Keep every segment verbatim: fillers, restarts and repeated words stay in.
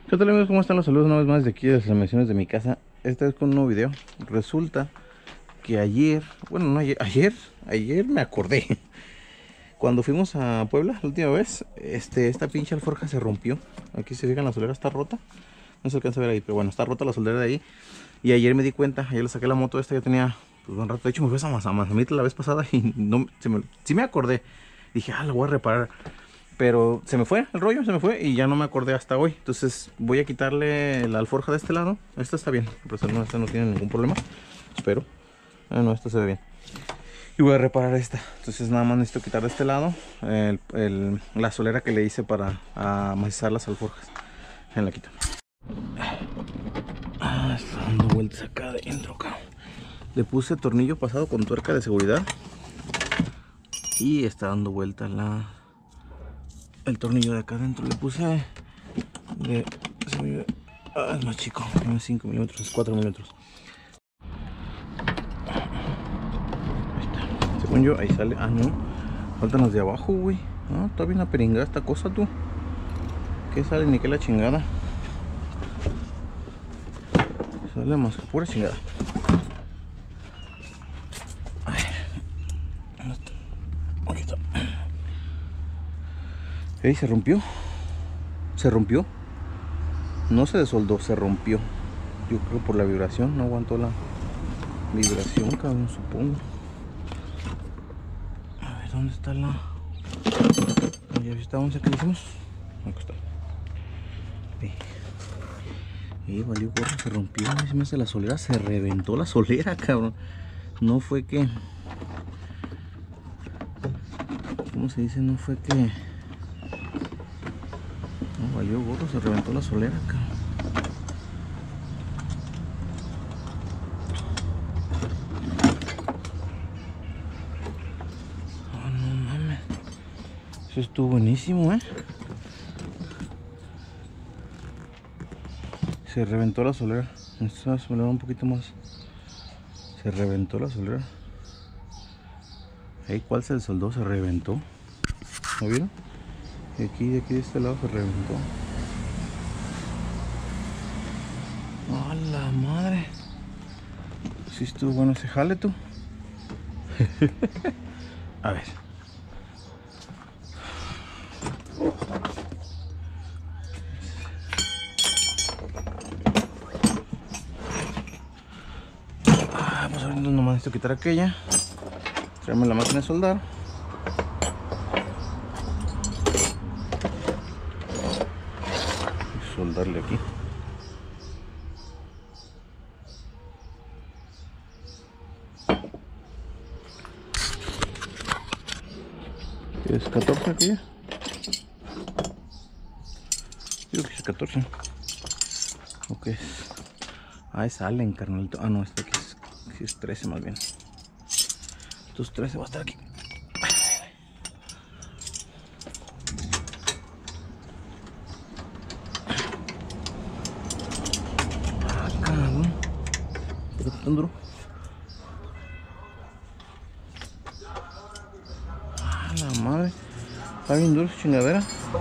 ¿Qué tal amigos? ¿Cómo están? Los saludos una vez más de aquí de las transmisiones de mi casa. Esta vez con un nuevo video. Resulta que ayer, bueno no ayer, ayer, ayer me acordé. Cuando fuimos a Puebla la última vez, este, esta pinche alforja se rompió. Aquí se fijan, la solera está rota. No se alcanza a ver ahí, pero bueno, está rota la solera de ahí. Y ayer me di cuenta, ayer le saqué la moto esta, ya tenía pues un rato. De hecho me fui a Mazamitla la vez pasada y no, se me, sí me acordé. Dije, ah, la voy a reparar. Pero se me fue el rollo, se me fue y ya no me acordé hasta hoy. Entonces voy a quitarle la alforja de este lado. Esta está bien, pero no, esta no tiene ningún problema. Espero. Ah, no, esta se ve bien. Y voy a reparar esta. Entonces nada más necesito quitar de este lado el, el, la solera que le hice para amacizar las alforjas. Ya la quito. Ah, está dando vueltas acá adentro, cabrón. Le puse tornillo pasado con tuerca de seguridad. Y está dando vueltas la... el tornillo de acá adentro. Le puse de, ah, es más chico, no es cinco milímetros, es cuatro milímetros. Ahí está. Según yo, ahí sale. Ah, no, faltan las de abajo, güey. Ah, está bien aperingada esta cosa, tú. Que sale ni que la chingada. Sale más pura chingada. A ver, ¿dónde está? Aquí está. Ey, se rompió. Se rompió. No se desoldó, se rompió. Yo creo por la vibración, no aguantó la vibración, cabrón, supongo. A ver, ¿dónde está la...? Ya está, ¿dónde que le hicimos? Aquí está. Y valió gorro, se rompió. A mí se me hace la solera, se reventó la solera, cabrón. No fue que... ¿cómo se dice? No fue que... no, valió gorro, se reventó la solera, cabrón. Eso estuvo buenísimo, ¿eh? Se reventó la solera. Necesito acelerar un poquito más. Se reventó la solera. Ahí, ¿cuál se desoldó? Se reventó. ¿Lo vieron? De aquí, de aquí, de este lado se reventó. ¡A la madre! Sí estuvo bueno ese jale, tú. A ver. Vamos abriendo nomás, necesito quitar aquella. Traerme la máquina de soldar. Y soldarle aquí. ¿Qué es catorce aquella? Creo que es catorce. Ok. Ah, es Allen, carnalito. Ah, no, este aquí es, aquí es trece más bien. Estos trece va a estar aquí. Ah, cabrón. ¿Por qué tan duro? Ah, la madre. Está bien duro esa chingadera.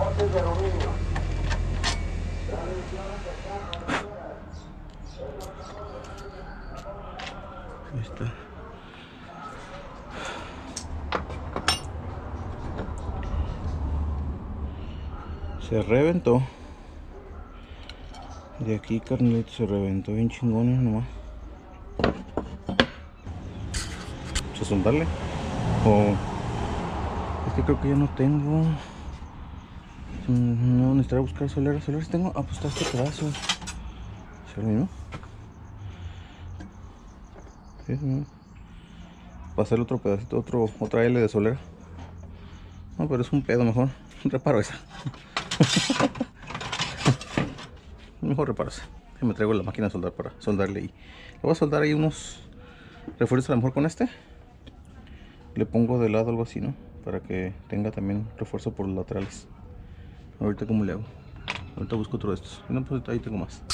Ahí está. Se reventó. De aquí, carnalito, se reventó bien chingón, nomás. ¿Se soldarle? O es que creo que ya no tengo. No necesitaría buscar soleras. ¿Soleras tengo? Ah, pues está este pedazo. ¿Se lo mismo? Sí, sí. Va a ser otro pedacito, otro, otra L de solera. No, pero es un pedo, mejor reparo esa. Mejor reparo esa. Me traigo la máquina de soldar para soldarle y le voy a soldar ahí unos refuerzos a lo mejor con este. Le pongo de lado algo así, ¿no? Para que tenga también refuerzo por los laterales. Ahorita cómo le hago. Ahorita busco otro de estos. No, pues ahí tengo más.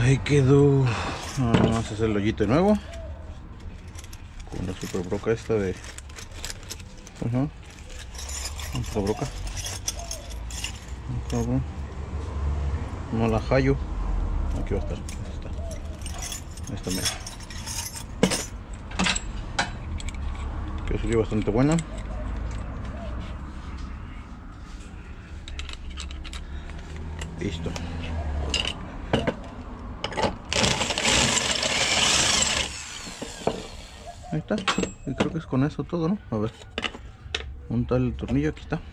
Ahí quedó. Vamos a hacer el hoyito de nuevo con la super broca esta de ajá. Esta broca no la hallo. Aquí va a estar. Ahí está. Esta mera que salió bastante buena. Listo. Ahí está. Y creo que es con eso todo, ¿no? A ver. Montar el tornillo. Aquí está.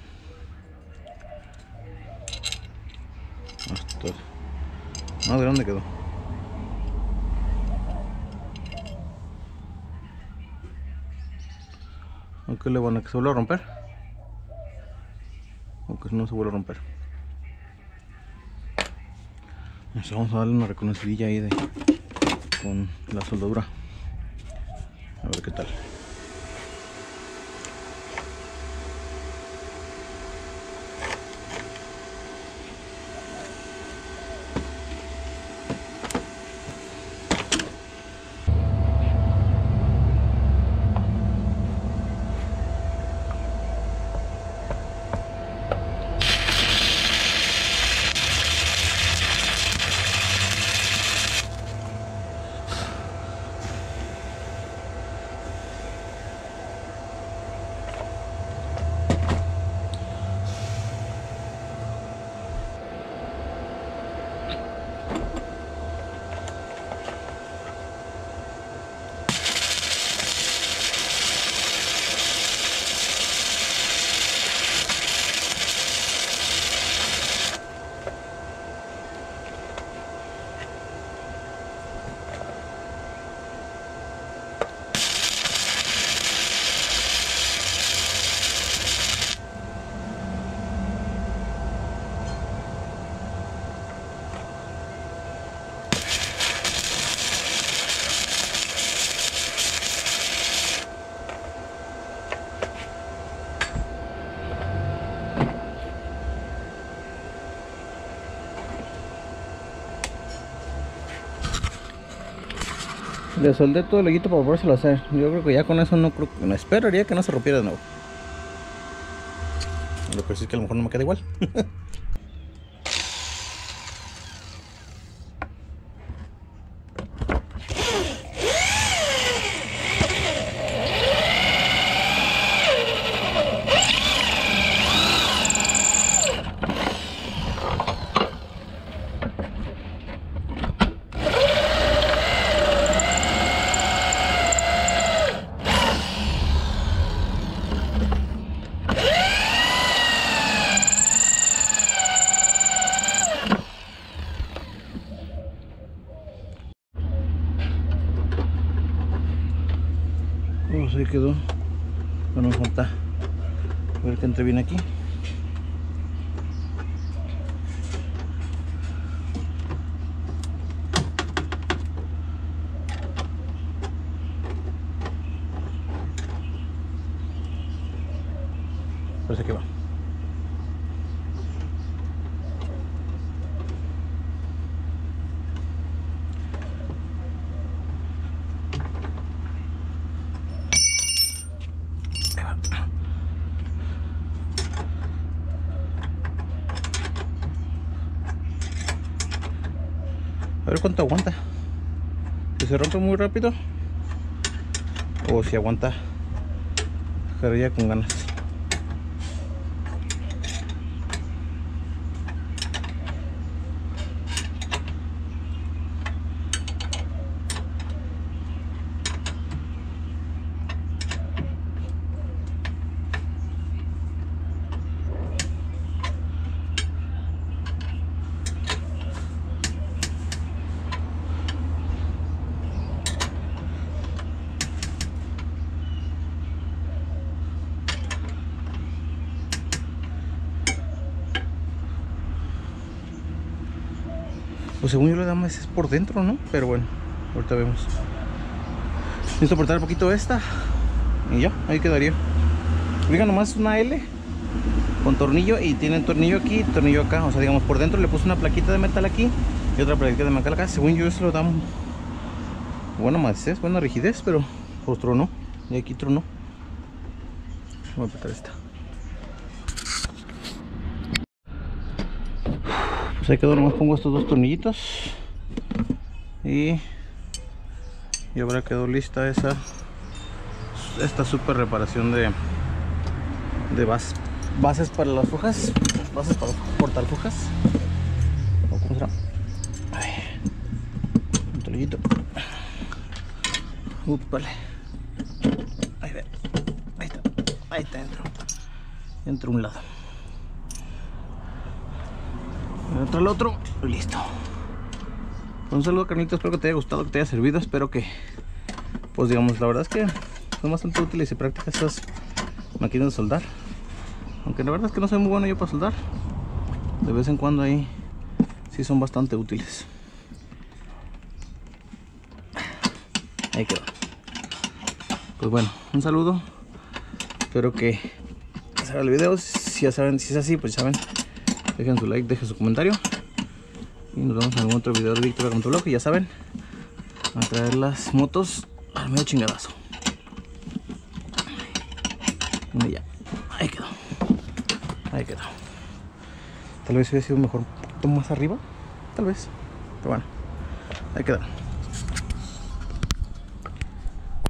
Hasta más grande quedó. ¿A qué le van a que se vuelva a romper? O que no se vuelva a romper. Entonces vamos a darle una reconocidilla ahí de con la soldadura. A ver qué tal. Le soldé todo el hoyito para podérselo hacer. Yo creo que ya con eso no creo, no esperaría que no se rompiera de nuevo. Lo que sí es que a lo mejor no me queda igual. Pues ahí quedó. Bueno, me falta a ver que entre bien aquí. Parece que va. A ver cuánto aguanta. Si se rompe muy rápido o si aguanta carrilla con ganas. Pues según yo le damos es por dentro, ¿no? Pero bueno, ahorita vemos. Necesito apretar un poquito esta y ya, ahí quedaría. Diga, nomás una L con tornillo, y tienen tornillo aquí, tornillo acá. O sea, digamos, por dentro le puse una plaquita de metal aquí y otra plaquita de metal acá. Según yo, eso lo da buena maciez, buena rigidez, pero pues tronó. Y aquí tronó. Voy a apretar esta. Pues ahí quedó, nomás pongo estos dos tornillitos y, y ahora quedó lista esa esta super reparación de de base, bases para las fojas, bases para cortar fojas. ¿O cómo será? Ay, un tornillito. Ups, vale. Ahí ve. Ahí está. Ahí está dentro. Dentro un lado. Dentro al otro. Y listo. Un saludo, carnitos. Espero que te haya gustado, que te haya servido. Espero que, pues digamos, la verdad es que son bastante útiles y prácticas estas máquinas de soldar. Aunque la verdad es que no soy muy bueno yo para soldar. De vez en cuando ahí sí son bastante útiles. Ahí quedó. Pues bueno, un saludo. Espero que les haga el video. Si ya saben, si es así, pues ya saben, dejen su like, dejen su comentario. Y nos vemos en algún otro video de Víctor Motovlog. Y ya saben, a traer las motos al medio chingadazo. Y ya, ahí quedó. Ahí quedó. Tal vez hubiera sido mejor un poquito más arriba. Tal vez. Pero bueno, ahí quedó.